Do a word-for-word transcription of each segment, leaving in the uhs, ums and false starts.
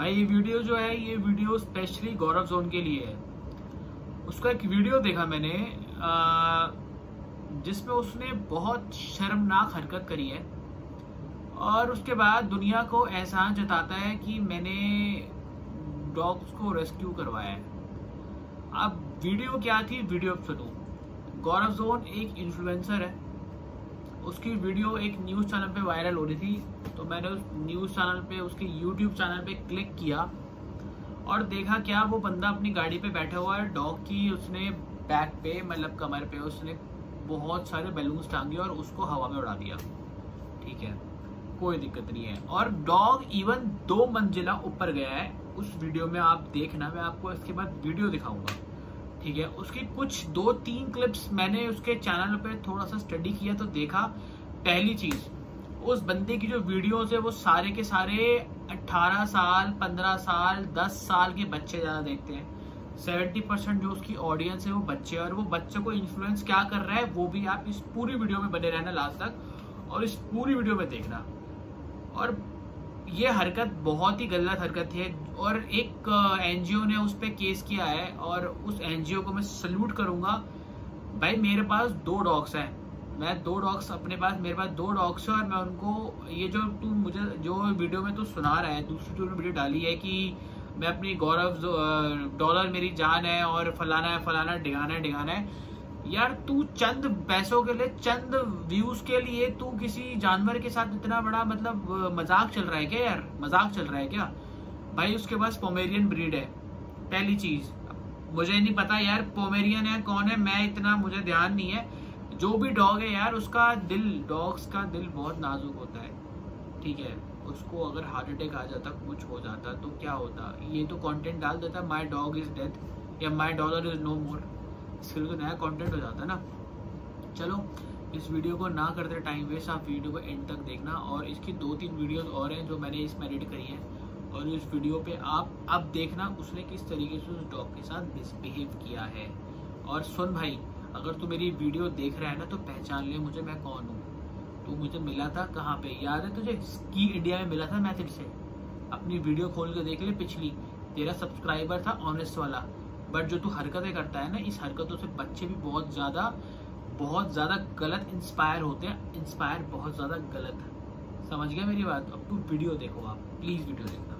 भाई ये वीडियो जो है ये वीडियो स्पेशली गौरव जोन के लिए है। उसका एक वीडियो देखा मैंने जिसमें उसने बहुत शर्मनाक हरकत करी है और उसके बाद दुनिया को एहसान जताता है कि मैंने डॉग्स को रेस्क्यू करवाया है। अब वीडियो क्या थी, वीडियो अब सुनो। गौरव जोन एक इन्फ्लुएंसर है, उसकी वीडियो एक न्यूज़ चैनल पे वायरल हो रही थी, तो मैंने उस न्यूज़ चैनल पे उसके यूट्यूब चैनल पे क्लिक किया और देखा क्या वो बंदा अपनी गाड़ी पे बैठा हुआ है, डॉग की उसने बैक पे मतलब कमर पे उसने बहुत सारे बैलून्स टांगे और उसको हवा में उड़ा दिया। ठीक है, कोई दिक्कत नहीं है। और डॉग इवन दो मंजिला ऊपर गया है। उस वीडियो में आप देखना, मैं आपको इसके बाद वीडियो दिखाऊंगा। ठीक है, उसकी कुछ दो तीन क्लिप्स मैंने उसके चैनल पे थोड़ा सा स्टडी किया तो देखा, पहली चीज उस बंदे की जो वीडियोस है वो सारे के सारे अठारह साल, पंद्रह साल, दस साल के बच्चे ज्यादा देखते हैं। सत्तर परसेंट जो उसकी ऑडियंस है वो बच्चे, और वो बच्चों को इन्फ्लुएंस क्या कर रहा है वो भी आप इस पूरी वीडियो में बने रहना लास्ट तक और इस पूरी वीडियो में देखना। और ये हरकत बहुत ही गलत हरकत है और एक एनजीओ ने उस पर केस किया है और उस एनजीओ को मैं सल्यूट करूंगा। भाई मेरे पास दो डॉग्स हैं, मैं दो डॉग्स अपने पास मेरे पास दो डॉग्स हैं और मैं उनको ये जो तू मुझे जो वीडियो में तू सुना रहा है, दूसरी जो वीडियो डाली है कि मैं अपनी गौरव डॉलर मेरी जान है और फलाना है फलाना डिगाना है डिगाना है, यार तू चंद पैसों के लिए, चंद व्यूज के लिए तू किसी जानवर के साथ इतना बड़ा मतलब मजाक चल रहा है क्या यार? मजाक चल रहा है क्या भाई? उसके पास पोमेरियन ब्रीड है। पहली चीज मुझे नहीं पता यार पोमेरियन है कौन है, मैं इतना मुझे ध्यान नहीं है। जो भी डॉग है यार उसका दिल, डॉग्स का दिल बहुत नाजुक होता है। ठीक है, उसको अगर हार्ट अटैक आ जाता, कुछ हो जाता तो क्या होता? ये तो कंटेंट डाल देता माई डॉग इज डेथ या my dollar is no more, इसके लिए तो नया कंटेंट हो जाता ना। चलो इस वीडियो को ना करते टाइम वेस्ट, आप वीडियो को एंड तक देखना। और इसकी दो तीन वीडियोस और हैं जो मैंने इसमें एडिट करी है और इस वीडियो पे आप अब देखना उसने किस तरीके से उस डॉग के साथ मिसबिहेव किया है। और सुन भाई, अगर तू मेरी वीडियो देख रहा है ना तो पहचान ले मुझे, मैं कौन हूँ। तू मुझे मिला था कहाँ पे, याद है तुझे? स्की इंडिया में मिला था मैं तेरे से। अपनी वीडियो खोल के देख ले पिछली, तेरा सब्सक्राइबर था ऑनेस्ट वाला। बट जो तू हरकतें करता है ना, इस हरकतों से बच्चे भी बहुत ज़्यादा बहुत ज़्यादा गलत इंस्पायर होते हैं। इंस्पायर बहुत ज़्यादा गलत है, समझ गया मेरी बात? अब तू वीडियो देखो, आप प्लीज़ वीडियो देखना।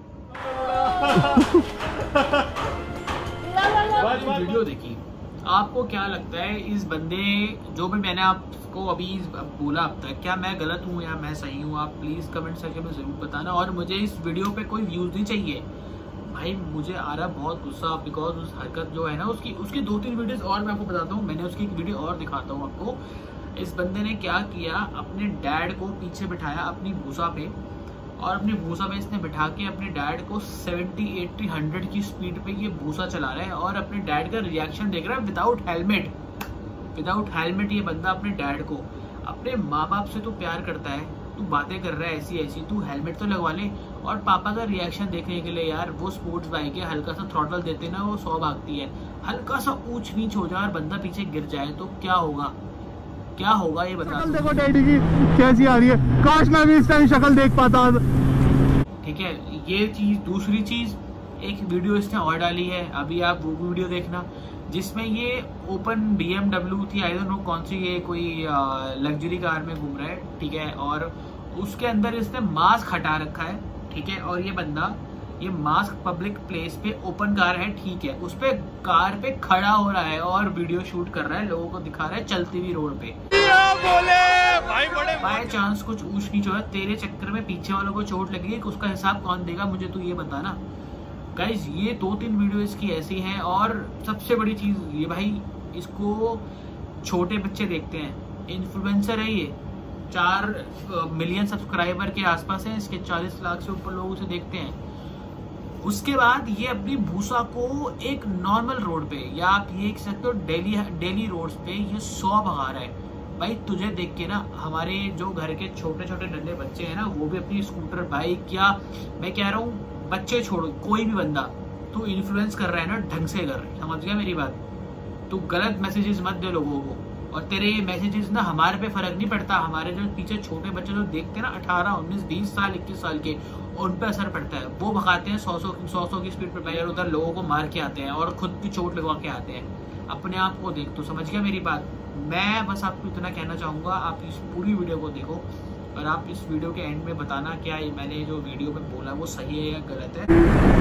वीडियो देखी, आपको क्या लगता है इस बंदे, जो भी मैंने आपको अभी बोला अब तक, क्या मैं गलत हूँ या मैं सही हूँ? आप प्लीज़ कमेंट सेक्शन में ज़रूर बताना। और मुझे इस वीडियो पे कोई व्यूज़ नहीं चाहिए भाई, मुझे आ रहा बहुत गुस्सा, बिकॉज उस हरकत जो है ना उसकी उसकी दो तीन वीडियोस और मैं आपको बताता हूँ। मैंने उसकी एक वीडियो और दिखाता हूँ आपको। इस बंदे ने क्या किया, अपने डैड को पीछे बिठाया अपनी भूसा पे और अपनी भूसा पे इसने बिठा के अपने डैड को सेवेंटी एट्टी हंड्रेड की स्पीड पे ये भूसा चला रहा है और अपने डैड का रिएक्शन देख रहा है विदाउट हेलमेट। विदाउट हेलमेट ये बंदा अपने डैड को, अपने माँ बाप से तो प्यार करता है, तू बातें कर रहा है ऐसी ऐसी, तू हेलमेट तो लगवा ले। और पापा का रिएक्शन देखने के लिए यार, वो स्पोर्ट्स बाइक है, हल्का सा थ्रॉटल देते ना वो सौ भागती है, हल्का सा ऊंच नीच हो जाए और बंदा पीछे गिर जाए तो क्या होगा? क्या होगा ये बता। देखो डैडी की कैसी आ रही है, काश मैं भी इस टाइम शक्ल देख पाता। ठीक है, ये चीज। दूसरी चीज, एक वीडियो इसने और डाली है, अभी आप वो वीडियो देखना, जिसमें ये ओपन बी एम डब्ल्यू थी, आई डोंट नो कौन सी, ये कोई लग्जरी कार में घूम रहा है। ठीक है, और उसके अंदर इसने मास्क हटा रखा है। ठीक है, और ये बंदा ये मास्क पब्लिक प्लेस पे, ओपन कार है ठीक है, उस पे कार पे खड़ा हो रहा है और वीडियो शूट कर रहा है, लोगों को दिखा रहा है चलती हुई रोड पे। बाय चांस कुछ ऊंच नीच हो, तेरे चक्कर में पीछे वालों को चोट लगेगी, उसका हिसाब कौन देगा मुझे तू ये बताना। गाइज ये दो तीन वीडियो इसकी ऐसी हैं। और सबसे बड़ी चीज ये भाई, इसको छोटे बच्चे देखते हैं, इन्फ्लुएंसर है ये, चार मिलियन सब्सक्राइबर के आसपास है इसके, चालीस लाख से ऊपर लोग उसे देखते हैं। उसके बाद ये अपनी भूसा को एक नॉर्मल रोड पे, या आप ये कह सकते हो डेली डेली रोड्स पे ये सौ भगा रहा है। भाई तुझे देख के ना हमारे जो घर के छोटे छोटे नन्हे बच्चे हैं ना, वो भी अपनी स्कूटर बाइक, या मैं कह रहा हूँ बच्चे छोड़ो, कोई भी बंदा तू इन्फ्लुएंस कर रहा है ना, ढंग से कर, समझ गया मेरी बात? तू गलत मैसेजेस मत दे लोगों को। और तेरे ये मैसेजेस ना हमारे पे फर्क नहीं पड़ता, हमारे जो पीछे छोटे बच्चे जो देखते हैं ना अठारह उन्नीस बीस साल इक्कीस साल के, उन पे असर पड़ता है। वो भगाते हैं सौ सौ सौ सौ की स्पीड पे इधर उधर, लोगों को मार के आते हैं और खुद की चोट लगवा के आते हैं। अपने आप को देख, तो समझ गया मेरी बात। मैं बस आपको इतना कहना चाहूँगा, आप इस पूरी वीडियो को देखो और आप इस वीडियो के एंड में बताना क्या ये मैंने जो वीडियो में बोला वो सही है या गलत है।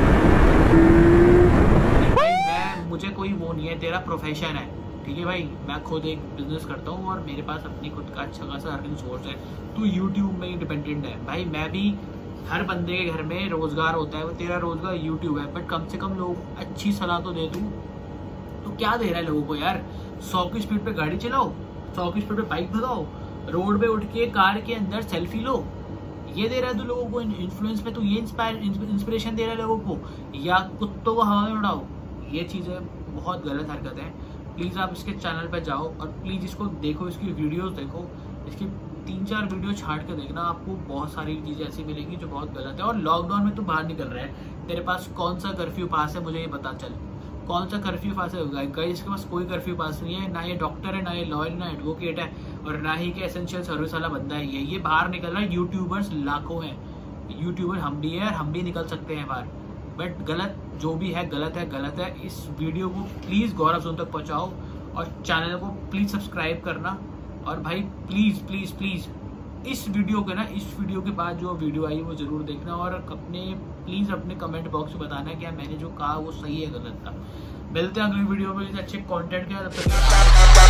मैं मुझे कोई वो नहीं है, तेरा प्रोफेशन है, ठीक है भाई। मैं खुद एक बिजनेस करता हूँ और मेरे पास अपनी खुद का अच्छा खासा अर्निंग सोर्स है। तू यूट्यूब में ही डिपेंडेंट है भाई, मैं भी, हर बंदे के घर में रोजगार होता है, वो तेरा रोजगार यूट्यूब है। बट कम से कम लोग अच्छी सलाह तो दे दूँ। तो क्या दे रहा है लोगों को यार? सौ की स्पीड पे गाड़ी चलाओ, सौ की स्पीड पे बाइक भगाओ, रोड पे उठ के कार के अंदर सेल्फी लो, ये दे रहा है तू लोगों को इन्फ्लुएंस पे? तू ये इंस्पायर इंस्पिरेशन दे रहा है लोगों को? या कुत्तों को हवा में उड़ाओ? ये चीज़ें बहुत गलत हरकत है। प्लीज़ आप इसके चैनल पे जाओ और प्लीज़ इसको देखो, इसकी वीडियोस देखो, इसकी तीन चार वीडियो छाट के देखना, आपको बहुत सारी चीज़ें ऐसी मिलेंगी जो बहुत गलत है। और लॉकडाउन में तू बाहर निकल रहा है, तेरे पास कौन सा कर्फ्यू पास है मुझे ये पता चल, कौन सा कर्फ्यू पास है? गाइस इसके पास कोई कर्फ्यू पास नहीं है, ना ये डॉक्टर है, ना ये लॉयर, ना एडवोकेट है, और ना ही के एसेंशियल सर्विस वाला बंदा है। ये ये बाहर निकल रहा है। यूट्यूबर्स लाखों हैं, यूट्यूबर हम भी है और हम भी निकल सकते हैं बाहर। बट गलत जो भी है गलत है, गलत है। इस वीडियो को प्लीज़ गौरव जोन तक पहुँचाओ और चैनल को प्लीज़ सब्सक्राइब करना। और भाई प्लीज़ प्लीज़ प्लीज़ इस वीडियो के ना इस वीडियो के बाद जो वीडियो आई वो ज़रूर देखना और अपने प्लीज़ अपने कमेंट बॉक्स में बताना क्या मैंने जो कहा वो सही है गलत था। मिलते हैं अगली वीडियो में अच्छे कंटेंट के साथ।